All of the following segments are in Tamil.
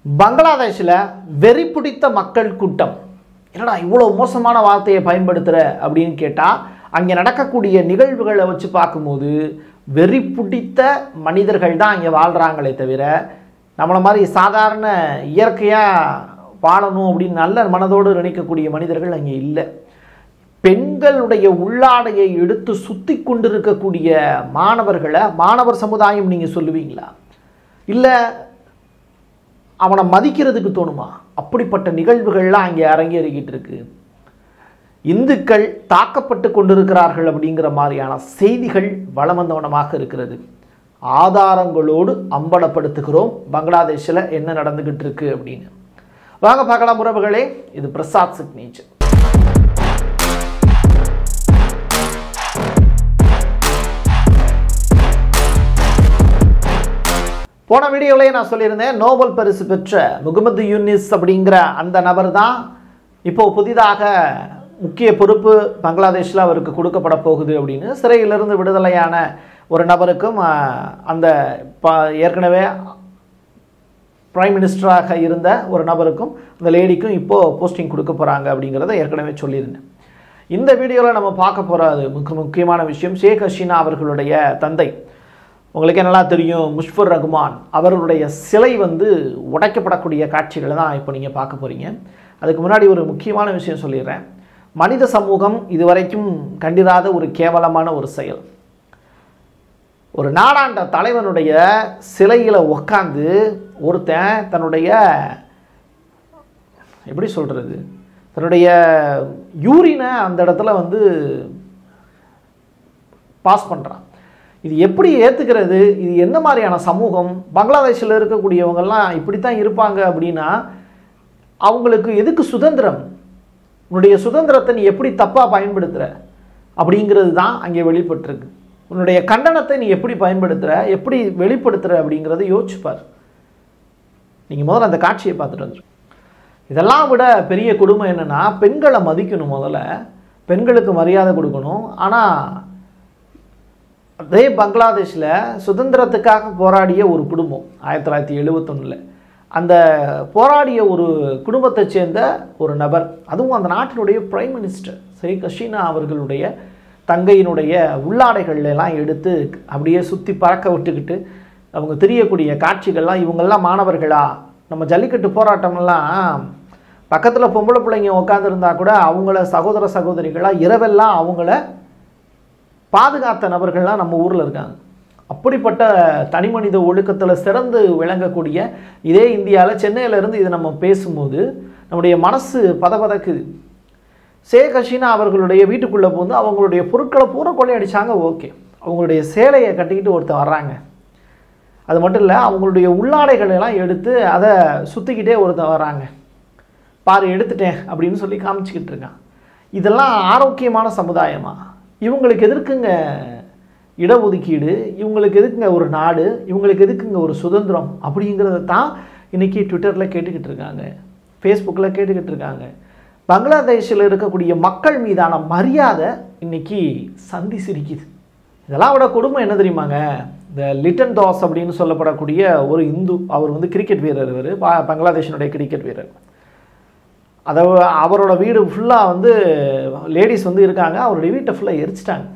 பங்களாதேஷில் வெறி பிடித்த மக்கள் கூட்டம். என்னடா இவ்வளோ மோசமான வார்த்தையை பயன்படுத்துகிற அப்படின்னு கேட்டால், அங்கே நடக்கக்கூடிய நிகழ்வுகளை வச்சு பார்க்கும்போது வெறி பிடித்த மனிதர்கள் தான் அங்கே வாழ்கிறாங்களே தவிர, நம்மளை மாதிரி சாதாரண இயற்கையாக வாழணும் அப்படின்னு நல்ல மனதோடு நினைக்கக்கூடிய மனிதர்கள் அங்கே இல்லை. பெண்களுடைய உள்ளாடையை எடுத்து சுற்றி கொண்டிருக்கக்கூடிய மாணவர்களை மாணவர் சமுதாயம் நீங்கள் சொல்லுவீங்களா? இல்லை அவனை மதிக்கிறதுக்கு தோணுமா? அப்படிப்பட்ட நிகழ்வுகள்லாம் அங்கே அரங்கேறிக்கிட்டு இருக்கு. இந்துக்கள் தாக்கப்பட்டு கொண்டிருக்கிறார்கள் அப்படிங்கிற மாதிரியான செய்திகள் வலம் வந்தவனமாக இருக்கிறது. ஆதாரங்களோடு அம்பலப்படுத்துகிறோம் பங்களாதேஷில் என்ன நடந்துகிட்டு இருக்கு அப்படின்னு. வாங்க பார்க்கலாம் உறவுகளே, இது பிரசாத் சிக்னேச்சர். போன வீடியோவிலே நான் சொல்லியிருந்தேன், நோபல் பரிசு பெற்ற முகமது யூனிஸ் அப்படிங்கிற அந்த நபர் தான் இப்போது புதிதாக முக்கிய பொறுப்பு பங்களாதேஷில் அவருக்கு கொடுக்கப்பட போகுது அப்படின்னு. சிறையிலிருந்து விடுதலையான ஒரு நபருக்கும் அந்த ஏற்கனவே பிரைம் மினிஸ்டராக இருந்த ஒரு நபருக்கும் அந்த லேடிக்கும் இப்போது போஸ்டிங் கொடுக்க போகிறாங்க அப்படிங்கிறத ஏற்கனவே சொல்லியிருந்தேன். இந்த வீடியோவில் நம்ம பார்க்க போகிறது முக்கியமான விஷயம், ஷேக் ஹசீனா அவர்களுடைய தந்தை. உங்களுக்கு நல்லா தெரியும், முஷ்ஃபர் ரஹ்மான் அவர்களுடைய சிலை உடைக்கப்படக்கூடிய காட்சிகளை தான் இப்போ நீங்கள் பார்க்க போகிறீங்க. அதுக்கு முன்னாடி ஒரு முக்கியமான விஷயம் சொல்லிடுறேன். மனித சமூகம் இதுவரைக்கும் கண்டிராத ஒரு கேவலமான ஒரு செயல். ஒரு நாடாண்ட தலைவனுடைய சிலையில் உட்காந்து ஒருத்தன் தன்னுடைய எப்படி சொல்கிறது, தன்னுடைய யூரினை அந்த இடத்துல பாஸ் பண்ணுறான். இது எப்படி ஏற்றுக்கிறது? இது என்ன மாதிரியான சமூகம்? பங்களாதேஷில் இருக்கக்கூடியவங்கெல்லாம் இப்படித்தான் இருப்பாங்க அப்படின்னா, அவங்களுக்கு எதுக்கு சுதந்திரம்? உன்னுடைய சுதந்திரத்தை நீ எப்படி தப்பாக பயன்படுத்துகிற அப்படிங்கிறது தான் அங்கே வெளிப்பட்டிருக்கு. உன்னுடைய கண்டனத்தை நீ எப்படி பயன்படுத்துகிற, எப்படி வெளிப்படுத்துகிற அப்படிங்கிறத யோசிச்சுப்பார். நீங்கள் முதல்ல அந்த காட்சியை பார்த்துட்டு வந்துடும். இதெல்லாம் விட பெரிய கொடுமை என்னென்னா, பெண்களை மதிக்கணும், முதல்ல பெண்களுக்கு மரியாதை கொடுக்கணும். ஆனால் அதே பங்களாதேஷில் சுதந்திரத்துக்காக போராடிய ஒரு குடும்பம் 1971 அந்த போராடிய ஒரு குடும்பத்தை சேர்ந்த ஒரு நபர், அதுவும் அந்த நாட்டினுடைய பிரைம் மினிஸ்டர் ஷேக் ஹசீனா அவர்களுடைய தங்கையினுடைய உள்ளாடைகள்லாம் எடுத்து அப்படியே சுற்றி பறக்க விட்டுக்கிட்டு அவங்க தெரியக்கூடிய காட்சிகள்லாம், இவங்கெல்லாம் மாணவர்களா? நம்ம ஜல்லிக்கட்டு போராட்டம்லாம் பக்கத்தில் பொம்பளை பிள்ளைங்க உட்காந்துருந்தா கூட அவங்கள சகோதர சகோதரிகளாக இரவெல்லாம் அவங்கள பாதுகாத்த நபர்கள்லாம் நம்ம ஊரில் இருக்காங்க. அப்படிப்பட்ட தனி மனித ஒழுக்கத்தில் சிறந்து விளங்கக்கூடிய இதே இந்தியாவில் சென்னையிலேருந்து இதை நம்ம பேசும்போது நம்முடைய மனசு பதபதக்குது. ஷேக் ஹசீனா அவர்களுடைய வீட்டுக்குள்ளே போந்து அவங்களுடைய பொருட்களை பூரா கொள்ளையடிச்சாங்க. ஓகே, அவங்களுடைய சேலையை கட்டிக்கிட்டு ஒருத்தர் வர்றாங்க. அது மட்டும் இல்லை, அவங்களுடைய உள்ளாடைகளெல்லாம் எடுத்து அதை சுற்றிக்கிட்டே ஒருத்தர் வர்றாங்க. பாரு எடுத்துட்டேன் அப்படின்னு சொல்லி காமிச்சிக்கிட்டு இருக்கான். இதெல்லாம் ஆரோக்கியமான சமுதாயமா? இவங்களுக்கு எதுக்குங்க இடஒதுக்கீடு? இவங்களுக்கு எதுக்குங்க ஒரு நாடு? இவங்களுக்கு எதுக்குங்க ஒரு சுதந்திரம்? அப்படிங்கிறத தான் இன்றைக்கி ட்விட்டரில் கேட்டுக்கிட்டு இருக்காங்க, ஃபேஸ்புக்கில் கேட்டுக்கிட்டு இருக்காங்க. பங்களாதேஷில் இருக்கக்கூடிய மக்கள் மீதான மரியாதை இன்றைக்கி சந்தி சிரிக்குது. இதெல்லாம் விட கொடுமை என்ன தெரியுமாங்க? இந்த லிட்டன் தாஸ் அப்படின்னு சொல்லப்படக்கூடிய ஒரு இந்து, அவர் கிரிக்கெட் வீரர். இவர் பங்களாதேஷினுடைய கிரிக்கெட் வீரர். அவரோட வீடு ஃபுல்லாக லேடிஸ் இருக்காங்க. அவருடைய வீட்டை ஃபுல்லாக எரிச்சிட்டாங்க.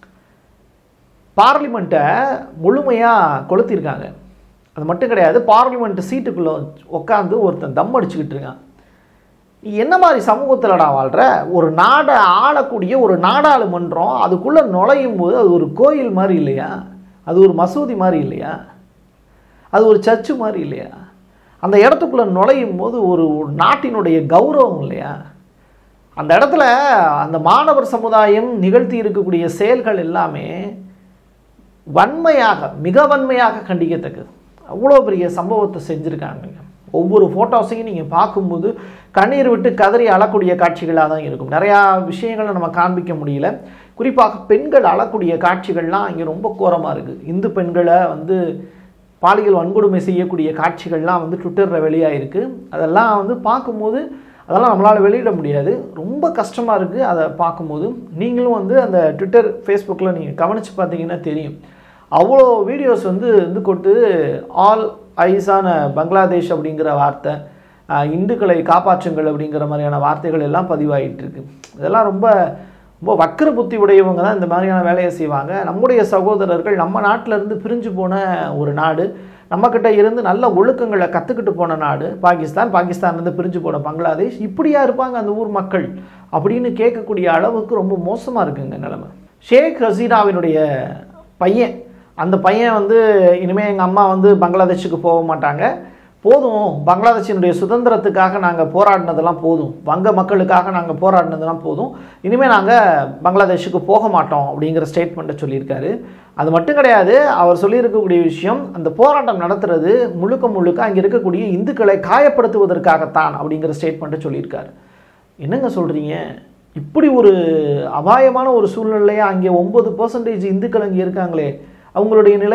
பார்லிமெண்ட்டை முழுமையாக கொளுத்திருக்காங்க. அது மட்டும் கிடையாது, பார்லிமெண்ட் சீட்டுக்குள்ளே உட்காந்து ஒருத்தன் தம் அடிச்சுக்கிட்டு இருக்கான். நீ என்ன மாதிரி சமூகத்தில்டா வாழ்கிற? ஒரு நாடை ஆளக்கூடிய ஒரு நாடாளுமன்றம், அதுக்குள்ளே நுழையும் போது அது ஒரு கோயில் மாதிரி இல்லையா? அது ஒரு மசூதி மாதிரி இல்லையா? அது ஒரு சர்ச்சு மாதிரி இல்லையா? அந்த இடத்துக்குள்ளே நுழையும் போது ஒரு நாட்டினுடைய கௌரவம் இல்லையா? அந்த இடத்துல அந்த மாணவர் சமுதாயம் நிகழ்த்தி இருக்கக்கூடிய செயல்கள் எல்லாமே வன்மையாக, மிக வன்மையாக கண்டிக்கத்தக்கது. அவ்வளோ பெரிய சம்பவத்தை செஞ்சுருக்காங்க. ஒவ்வொரு ஃபோட்டோஸையும் நீங்கள் பார்க்கும்போது கண்ணீர் விட்டு கதறி அழக்கூடிய காட்சிகளாக தான் இருக்கும். நிறையா விஷயங்களை நம்ம காண்பிக்க முடியல. குறிப்பாக பெண்கள் அழக்கூடிய காட்சிகள்லாம் இங்கே ரொம்ப கோரமாக இருக்குது. இந்து பெண்களை பாலியல் வன்கொடுமை செய்யக்கூடிய காட்சிகள்லாம் ட்விட்டரில் வெளியாகிருக்கு. அதெல்லாம் பார்க்கும்போது அதெல்லாம் நம்மளால் வெளியிட முடியாது. ரொம்ப கஷ்டமாக இருக்குது அதை பார்க்கும்போது. நீங்களும் அந்த ட்விட்டர் ஃபேஸ்புக்கில் நீங்கள் கவனித்து பார்த்தீங்கன்னா தெரியும். அவ்வளோ வீடியோஸ் கொட்டு ஆல் ஐஸான பங்களாதேஷ் அப்படிங்கிற வார்த்தை, இந்துக்களை காப்பாற்றுங்கள் அப்படிங்கிற மாதிரியான வார்த்தைகள் எல்லாம் பதிவாகிட்டு இருக்கு. இதெல்லாம் ரொம்ப ரொம்ப வக்கர புத்தி உடையவங்க தான் இந்த மாதிரியான வேலையை செய்வாங்க. நம்முடைய சகோதரர்கள் நம்ம நாட்டிலேருந்து பிரிஞ்சு போன ஒரு நாடு, நம்மக்கிட்ட இருந்து நல்ல ஒழுக்கங்களை கற்றுக்கிட்டு போன நாடு பாகிஸ்தான்லேருந்து பிரிஞ்சு போன பங்களாதேஷ், இப்படியா இருப்பாங்க அந்த ஊர் மக்கள் அப்படின்னு கேட்கக்கூடிய அளவுக்கு ரொம்ப மோசமாக இருக்குங்க நிலைமை. ஷேக் ஹசீனாவினுடைய பையன், அந்த பையன் வந்து இனிமேல் எங்கள் அம்மா வந்து பங்களாதேஷுக்கு போக மாட்டாங்க, போதும் பங்களாதேஷினுடைய சுதந்திரத்துக்காக நாங்கள் போராடினதெல்லாம் போதும், வங்க மக்களுக்காக நாங்கள் போராடினதெல்லாம் போதும், இனிமேல் நாங்கள் பங்களாதேஷுக்கு போக மாட்டோம் அப்படிங்கிற ஸ்டேட்மெண்ட்டை சொல்லியிருக்காரு. அது மட்டும் கிடையாது, அவர் சொல்லியிருக்கக்கூடிய விஷயம், அந்த போராட்டம் நடத்துறது முழுக்க அங்கே இருக்கக்கூடிய இந்துக்களை காயப்படுத்துவதற்காகத்தான் அப்படிங்கிற ஸ்டேட்மெண்ட்டை சொல்லியிருக்காரு. என்னங்க சொல்கிறீங்க? இப்படி ஒரு அபாயமான ஒரு சூழ்நிலையாக அங்கே 9% இந்துக்கள் அங்கே இருக்காங்களே அவங்களுடைய நிலை,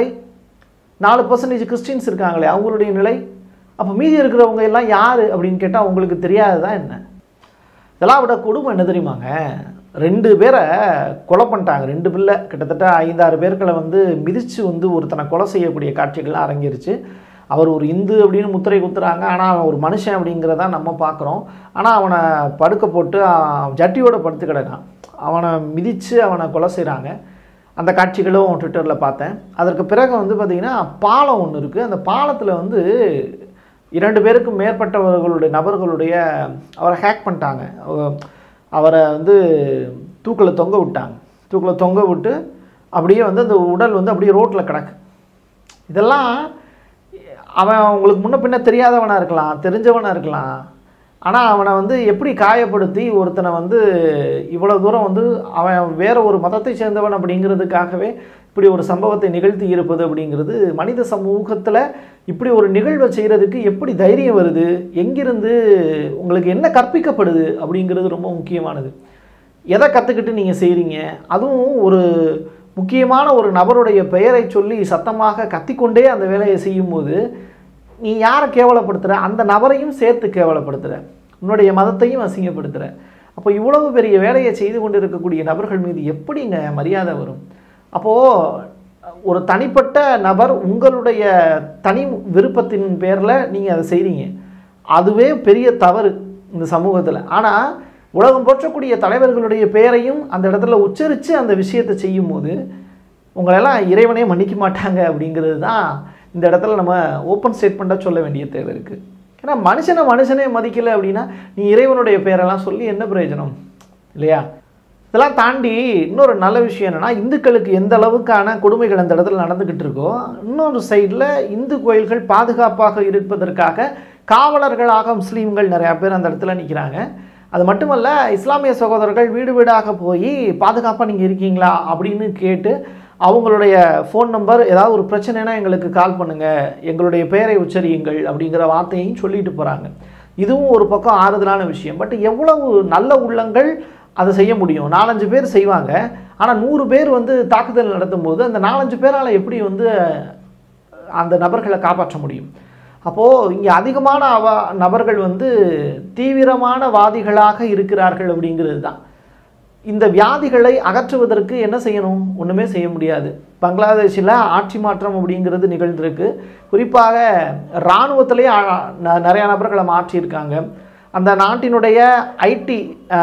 4% கிறிஸ்டின்ஸ் இருக்காங்களே அவங்களுடைய நிலை, அப்போ மீதி இருக்கிறவங்க எல்லாம் யார் அப்படின்னு கேட்டால் உங்களுக்கு தெரியாதுதான் என்ன? இதெல்லாம் விட கொடுமை என்ன தெரியுமாங்க, 2 பேரை கொலை பண்ணிட்டாங்க. 2 பிள்ளை கிட்டத்தட்ட 5-6 பேர்களை வந்து மிதித்து வந்து ஒருத்தனை கொலை செய்யக்கூடிய காட்சிகள்லாம் அரங்கேறிச்சு. அவர் ஒரு இந்து அப்படின்னு முத்திரை குத்துறாங்க, ஆனால் அவன் ஒரு மனுஷன் அப்படிங்கிறதான் நம்ம பார்க்குறோம். ஆனால் அவனை படுக்க போட்டு ஜட்டியோடு படுத்து கிடக்கான், அவனை மிதித்து அவனை கொலை செய்கிறாங்க. அந்த காட்சிகளும் ட்விட்டரில் பார்த்தேன். அதற்கு பிறகு வந்து பார்த்திங்கன்னா பாலம் ஒன்று இருக்குது, அந்த பாலத்தில் வந்து 2 பேருக்கும் மேற்பட்டவர்களுடைய நபர்களுடைய அவரை ஹேக் பண்ணிட்டாங்க. அவரை வந்து தூக்கில் தொங்க விட்டாங்க. தூக்கில் தொங்க விட்டு அப்படியே வந்து அந்த உடல் வந்து அப்படியே ரோட்டில் கிடக்கு. இதெல்லாம் அவன் உங்களுக்கு முன்ன பின்ன தெரியாதவனாக இருக்கலாம், தெரிஞ்சவனாக இருக்கலாம், ஆனால் அவனை வந்து எப்படி காயப்படுத்தி ஒருத்தனை வந்து இவ்வளோ தூரம் வந்து அவன் வேற ஒரு மதத்தை சேர்ந்தவன் அப்படிங்கிறதுக்காகவே இப்படி ஒரு சம்பவத்தை நிகழ்த்தி இருப்பது அப்படிங்கிறது மனித சமூகத்தில் இப்படி ஒரு நிகழ்வை செய்கிறதுக்கு எப்படி தைரியம் வருது, எங்கிருந்து உங்களுக்கு என்ன கற்பிக்கப்படுது அப்படிங்கிறது ரொம்ப முக்கியமானது. எதை கற்றுக்கிட்டு நீங்கள் செய்கிறீங்க? அதுவும் ஒரு முக்கியமான ஒரு நபருடைய பெயரை சொல்லி சத்தமாக கத்திக்கொண்டே அந்த வேலையை செய்யும்போது நீ யாரை கேவலப்படுத்துகிற? அந்த நபரையும் சேர்த்து கேவலப்படுத்துகிற, உன்னுடைய மதத்தையும் அசிங்கப்படுத்துகிற. அப்போ இவ்வளவு பெரிய வேலையை செய்து கொண்டு இருக்கக்கூடிய நபர்கள் மீது எப்படிங்க மரியாதை வரும்? அப்போது ஒரு தனிப்பட்ட நபர் உங்களுடைய தனி விருப்பத்தின் பேரில் நீங்கள் அதை செய்கிறீங்க, அதுவே பெரிய தவறு இந்த சமூகத்தில். ஆனால் உலகம் போற்றக்கூடிய தலைவர்களுடைய பெயரையும் அந்த இடத்துல உச்சரித்து அந்த விஷயத்தை செய்யும் போது உங்களெல்லாம் இறைவனே மன்னிக்க மாட்டாங்க அப்படிங்கிறது தான் இந்த இடத்துல நம்ம ஓப்பன் ஸ்டேட்மெண்ட்டாக சொல்ல வேண்டிய தேவை இருக்குது. ஏன்னா மனுஷனே மதிக்கலை அப்படின்னா நீ இறைவனுடைய பெயரெல்லாம் சொல்லி என்ன பிரயோஜனம் இல்லையா? இதெல்லாம் தாண்டி இன்னொரு நல்ல விஷயம் என்னென்னா, இந்துக்களுக்கு எந்த அளவுக்கான கொடுமைகள் அந்த இடத்துல நடந்துக்கிட்டு இருக்கோ, இன்னொரு சைடில் இந்து கோயில்கள் பாதுகாப்பாக இருப்பதற்காக காவலர்களாக முஸ்லீம்கள் நிறையா பேர் அந்த இடத்துல நிற்கிறாங்க. அது மட்டுமல்ல, இஸ்லாமிய சகோதரர்கள் வீடு வீடாக போய் பாதுகாப்பாக நீங்கள் இருக்கீங்களா அப்படின்னு கேட்டு அவங்களுடைய ஃபோன் நம்பர், ஏதாவது ஒரு பிரச்சனைனா எங்களுக்கு கால் பண்ணுங்கள், எங்களுடைய பெயரை உச்சரியுங்கள் அப்படிங்கிற வார்த்தையும் சொல்லிட்டு போகிறாங்க. இதுவும் ஒரு பக்கம் ஆறுதலான விஷயம். பட் எவ்வளவு நல்ல உள்ளங்கள் அதை செய்ய முடியும்? 4-5 பேர் செய்வாங்க, ஆனால் 100 பேர் வந்து தாக்குதல் நடத்தும் போது அந்த 4-5 பேரால் எப்படி வந்து அந்த நபர்களை காப்பாற்ற முடியும்? அப்போது இங்கே அதிகமான நபர்கள் வந்து தீவிரமான வாதிகளாக இருக்கிறார்கள் அப்படிங்கிறது தான். இந்த வியாதிகளை அகற்றுவதற்கு என்ன செய்யணும்? ஒன்றுமே செய்ய முடியாது. பங்களாதேஷில் ஆட்சி மாற்றம் அப்படிங்கிறது நிகழ்ந்திருக்கு. குறிப்பாக இராணுவத்திலே நிறையா நபர்களை மாற்றியிருக்காங்க. அந்த நாட்டினுடைய ஐடி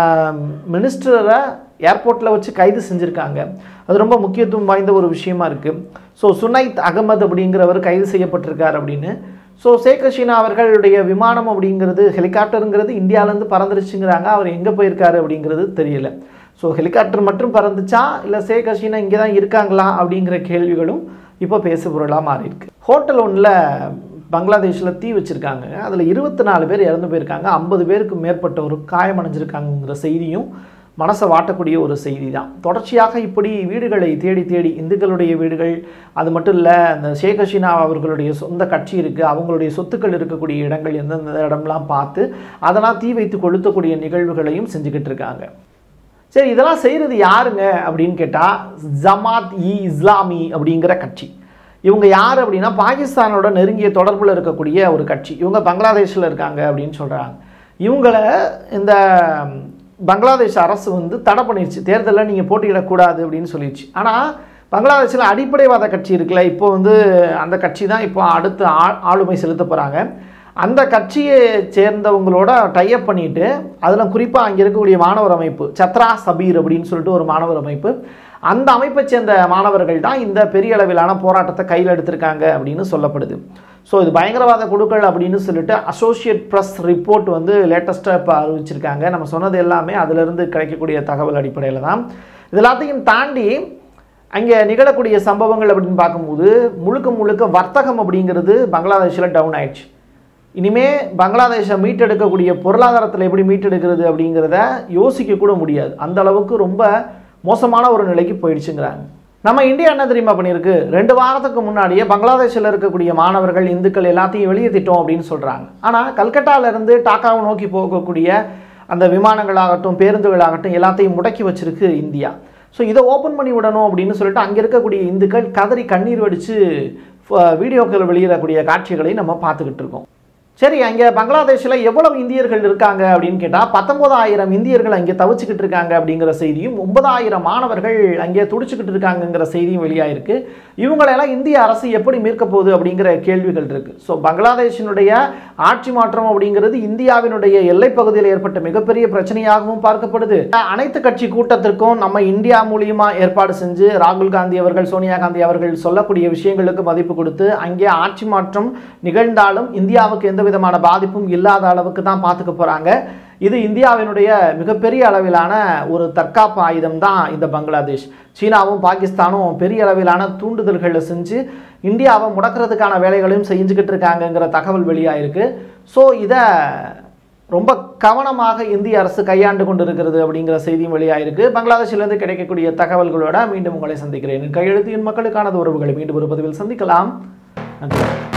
மினிஸ்டரை ஏர்போர்ட்டில் வச்சு கைது செஞ்சுருக்காங்க. அது ரொம்ப முக்கியத்துவம் வாய்ந்த ஒரு விஷயமா இருக்குது. ஸோ சுனைத் அகமது அப்படிங்கிறவர் கைது செய்யப்பட்டிருக்கார் அப்படின்னு. ஸோ ஷேக் ஹசீனா அவர்களுடைய விமானம் அப்படிங்கிறது, ஹெலிகாப்டருங்கிறது இந்தியாவிலேருந்து பறந்துருச்சுங்கிறாங்க. அவர் எங்கே போயிருக்காரு அப்படிங்கிறது தெரியல. ஸோ ஹெலிகாப்டர் மட்டும் பறந்துச்சா, இல்லை ஷேக் ஹசீனா இங்கே தான் இருக்காங்களா அப்படிங்கிற கேள்விகளும் இப்போ பேசுபொருளாக மாறியிருக்கு. ஹோட்டல் ஒன்றில் பங்களாதேஷில் தீ வச்சுருக்காங்க. அதில் 24 பேர் இறந்து போயிருக்காங்க, 50 பேருக்கு மேற்பட்டவர் காயமடைஞ்சிருக்காங்கிற செய்தியும் மனசை வாட்டக்கூடிய ஒரு செய்தி தான். தொடர்ச்சியாக இப்படி வீடுகளை தேடி தேடி இந்துக்களுடைய வீடுகள், அது மட்டும் இல்லை அந்த ஷேக் ஹசீனா அவர்களுடைய சொந்த கட்சி இருக்குது, அவங்களுடைய சொத்துக்கள் இருக்கக்கூடிய இடங்கள் எந்தெந்த இடம்லாம் பார்த்து அதெல்லாம் தீ வைத்து கொளுத்தக்கூடிய நிகழ்வுகளையும் செஞ்சுக்கிட்டு இருக்காங்க. சரி, இதெல்லாம் செய்கிறது யாருங்க அப்படின்னு கேட்டால் ஜமாத்-இ-இஸ்லாமி அப்படிங்கிற கட்சி. இவங்க யார் அப்படின்னா பாகிஸ்தானோட நெருங்கிய தொடர்பில் இருக்கக்கூடிய ஒரு கட்சி. இவங்க பங்களாதேஷில் இருக்காங்க அப்படின்னு சொல்கிறாங்க. இவங்களை இந்த பங்களாதேஷ் அரசு வந்து தடை பண்ணிடுச்சு, தேர்தலில் நீங்கள் போட்டியிடக்கூடாது அப்படின்னு சொல்லிடுச்சு. ஆனால் பங்களாதேஷில் அடிப்படைவாத கட்சி இருக்குல்ல, இப்போ வந்து அந்த கட்சி தான் இப்போ அடுத்து ஆளுமை செலுத்த போகிறாங்க. அந்த கட்சியை சேர்ந்தவங்களோட டைப் பண்ணிட்டு, அதில் குறிப்பாக அங்கே இருக்கக்கூடிய மாணவர் அமைப்பு சத்ரா சபீர் அப்படின்னு சொல்லிட்டு ஒரு மாணவர் அமைப்பு, அந்த அமைப்பை சேர்ந்த மாணவர்கள் தான் இந்த பெரிய அளவிலான போராட்டத்தை கையில் எடுத்திருக்காங்க அப்படின்னு சொல்லப்படுது. ஸோ இது பயங்கரவாத குழுக்கள் அப்படின்னு சொல்லிட்டு அசோசியேட் ப்ரெஸ் ரிப்போர்ட் வந்து லேட்டஸ்ட்டாக இப்போ அறிவிச்சிருக்காங்க. நம்ம சொன்னது எல்லாமே அதிலிருந்து கிடைக்கக்கூடிய தகவல் அடிப்படையில் தான். இது எல்லாத்தையும் தாண்டி அங்கே நிகழக்கூடிய சம்பவங்கள் அப்படின்னு பார்க்கும்போது முழுக்க முழுக்க வர்த்தகம் அப்படிங்கிறது பங்களாதேஷில் டவுன் ஆயிடுச்சு. இனிமே பங்களாதேஷை மீட்டெடுக்கக்கூடிய பொருளாதாரத்தில் எப்படி மீட்டெடுக்கிறது அப்படிங்கிறத யோசிக்க கூட முடியாது. அந்த அளவுக்கு ரொம்ப மோசமான ஒரு நிலைக்கு போயிடுச்சுங்கிறாங்க. நம்ம இந்தியா என்ன தெரியுமா பண்ணியிருக்கு, 2 வாரத்துக்கு முன்னாடியே பங்களாதேஷில் இருக்கக்கூடிய மாணவர்கள் இந்துக்கள் எல்லாத்தையும் வெளியேற்றிட்டோம் அப்படின்னு சொல்கிறாங்க. ஆனால் கல்கட்டாவிலேருந்து டாக்காவை நோக்கி போகக்கூடிய அந்த விமானங்களாகட்டும் பேருந்துகளாகட்டும் எல்லாத்தையும் முடக்கி வச்சிருக்கு இந்தியா. ஸோ இதை ஓப்பன் பண்ணி விடணும் அப்படின்னு சொல்லிட்டு அங்கே இருக்கக்கூடிய இந்துக்கள் கதறி கண்ணீர் வடித்து வீடியோக்கள் வெளியிடக்கூடிய காட்சிகளை நம்ம பார்த்துக்கிட்டு இருக்கோம். சரி, அங்கே பங்களாதேஷில் எவ்வளவு இந்தியர்கள் இருக்காங்க அப்படின்னு கேட்டால் 19,000 இந்தியர்கள் அங்கே தவிச்சுக்கிட்டு இருக்காங்க அப்படிங்கிற செய்தியும் 9,000 மாணவர்கள் அங்கே துடிச்சுக்கிட்டு இருக்காங்கங்கிற செய்தியும் வெளியாயிருக்கு. இவங்களெல்லாம் இந்திய அரசு எப்படி மீட்க போகுது அப்படிங்கிற கேள்விகள் இருக்குது. ஸோ பங்களாதேஷினுடைய ஆட்சி மாற்றம் அப்படிங்கிறது இந்தியாவினுடைய எல்லைப்பகுதியில் ஏற்பட்ட மிகப்பெரிய பிரச்சனையாகவும் பார்க்கப்படுது. அனைத்து கட்சி கூட்டத்திற்கும் நம்ம இந்தியா மூலியமாக ஏற்பாடு செஞ்சு ராகுல் காந்தி அவர்கள் சோனியா காந்தி அவர்கள் சொல்லக்கூடிய விஷயங்களுக்கு மதிப்பு கொடுத்து அங்கே ஆட்சி மாற்றம் நிகழ்ந்தாலும் இந்தியாவுக்கு எந்த விதமான பாதிப்பும் இல்லாத அளவுக்கு தான் பார்த்துக்க போறாங்க. இது இந்தியாவினுடைய மிகப்பெரிய அளவிலான ஒரு தற்காப்பு ஆயுதம் தான் இந்த பங்களாதேஷ். சீனாவும் பாகிஸ்தானும் பெரிய அளவிலான தூண்டுதல்களை செஞ்சு இந்தியாவை முடக்கிறதுக்கான வேலைகளையும் செஞ்சுக்கிட்டு இருக்காங்கங்கிற தகவல் வெளியாயிருக்கு. ஸோ இதை ரொம்ப கவனமாக இந்திய அரசு கையாண்டு கொண்டு இருக்கிறது அப்படிங்கிற செய்தியும் வெளியாயிருக்கு. பங்களாதேஷிலிருந்து கிடைக்கக்கூடிய தகவல்களோட மீண்டும் உங்களை சந்திக்கிறேன். கையெழுத்தின் மக்களுக்கானது உறவுகளை மீண்டும் ஒரு பதிவில் சந்திக்கலாம். நன்றி.